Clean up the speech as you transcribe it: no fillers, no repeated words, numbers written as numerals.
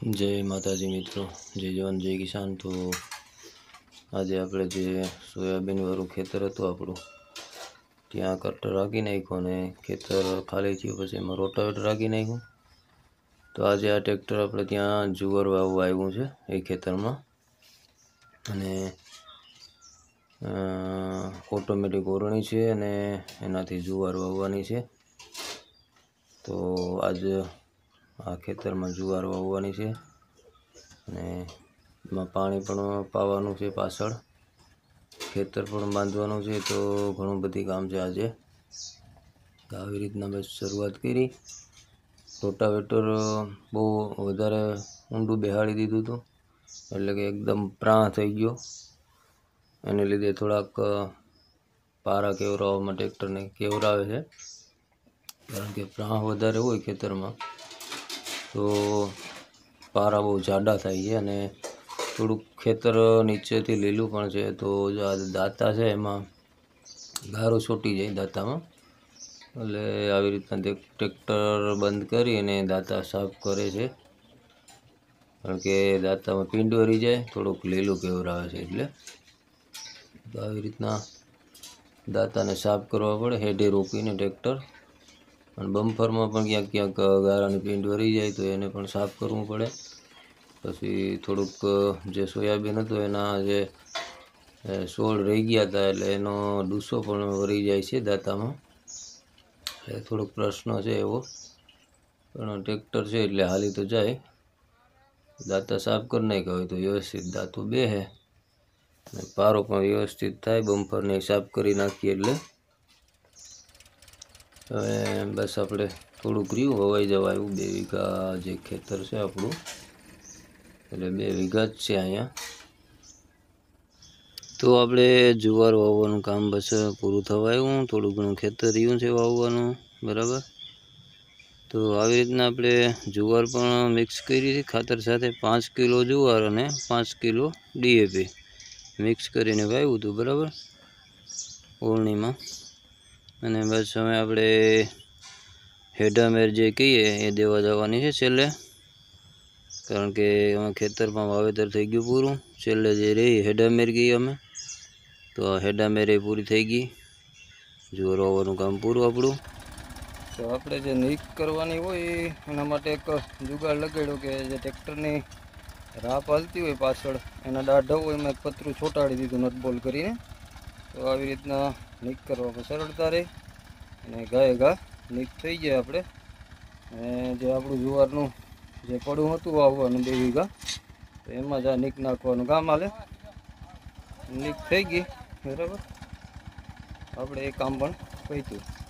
जय माताजी मित्रों, जय जवान जय किसान। तो आज આપણે જે સોયાબીન વાળું ખેતર હતું આપણું, ત્યાં કટર રાખી નાખ્યું અને ખેતર ખાલી થયું પછી એમાં રોટાવેટર રાખી નાખ્યું। તો આજે આ ટ્રેક્ટર આપણે ત્યાં જુવાર વાવવા આવ્યું છે એ ખેતરમાં, અને ઓટોમેટિક ઓરણી છે અને એનાથી જુવાર વાવવાની છે। તો આજે આ ખેતરમાં જુવાર વાવવાની છે અને એમાં પાણી પણ પાવાનું છે, પાછળ ખેતર પણ બાંધવાનું છે। તો ઘણું બધી કામ છે આજે। આવી રીતના બસ શરૂઆત કરી। રોટાવેટર બહુ વધારે ઊંડું બેહાડી દીધું હતું, એટલે કે એકદમ પ્રાણ થઈ ગયો। એને લીધે થોડાક પારા કેવરાવવામાં ટ્રેક્ટરને કેવરાવે છે, કારણ કે પ્રાણ વધારે હોય ખેતરમાં તો પારા બહુ જાડા થાય છે અને થોડુંક ખેતર નીચેથી લીલું પણ છે। તો જો આ દાંતા છે એમાં ગારો છૂટી જાય દાંતામાં, એટલે આવી રીતના ટ્રેક્ટર બંધ કરી અને દાંતા સાફ કરે છે, કારણ કે દાંતામાં પીંડ વળી જાય, થોડુંક લીલું કેવરાવે છે એટલે। તો આવી રીતના દાંતાને સાફ કરવા પડે હેઠે રોકીને ટ્રેક્ટર, અને બમ્પરમાં પણ ક્યાંક ક્યાંક ગારાની પીંડ વળી જાય તો એને પણ સાફ કરવું પડે। પછી થોડુંક જે સોયાબીન હતું એના જે છોડ રહી ગયા હતા એટલે એનો ડૂસો પણ વળી જાય છે દાંતામાં, એટલે થોડોક પ્રશ્ન છે એવો, પણ ટ્રેક્ટર છે એટલે હાલી તો જાય। દાંતા સાફ કરી નાખ્યા હોય તો વ્યવસ્થિત દાંતું બેસે અને પારો પણ વ્યવસ્થિત થાય, બમ્પરને સાફ કરી નાખીએ એટલે। હવે બસ આપણે થોડુંક રહ્યું વવાઈ જવા આવ્યું, 2 વીઘા જે ખેતર છે આપણું, એટલે 2 વીઘા જ છે અહીંયા। તો આપણે જુવાર વાવવાનું કામ બસ પૂરું થવા આવ્યું, થોડું ઘણું ખેતર રહ્યું છે વાવવાનું, બરાબર। તો આવી રીતના આપણે જુવાર પણ મિક્સ કરી છે ખાતર સાથે, 5 કિલો જુવાર અને 5 કિલો DAP મિક્સ કરીને વાવ્યું હતું, બરાબર, ઓરણીમાં। અને બસ હવે આપણે હેડામેર જે કહીએ એ દેવા જવાની છે છેલ્લે, કારણ કે એમાં ખેતરમાં વાવેતર થઈ ગયું પૂરું। છેલ્લે જે રહી હેડામેર ગઈ અમે, તો આ હેડામેર એ પૂરી થઈ ગઈ, જુવાર વાવવાનું કામ પૂરું આપણું। તો આપણે જે નીક કરવાની હોય એના માટે એક જુગાડ લગાડ્યો કે જે ટ્રેક્ટરની રાપ હાલતી હોય પાછળ એના દાઢા હોય એમાં એક પતરું છોટાડી દીધું નટબોલ કરીને। તો આવી રીતના નીક કરવામાં સરળતા રહે અને ગાય ઘા નીક થઈ જાય આપણે। અને જે આપણું જુવારનું જે પડું હતું વાવવાનું 2 વીઘા, તો એમાં જ આ નીક નાખવાનું કામ હાલે। નીક થઈ ગઈ, બરાબર, આપણે એ કામ પણ પત્યું।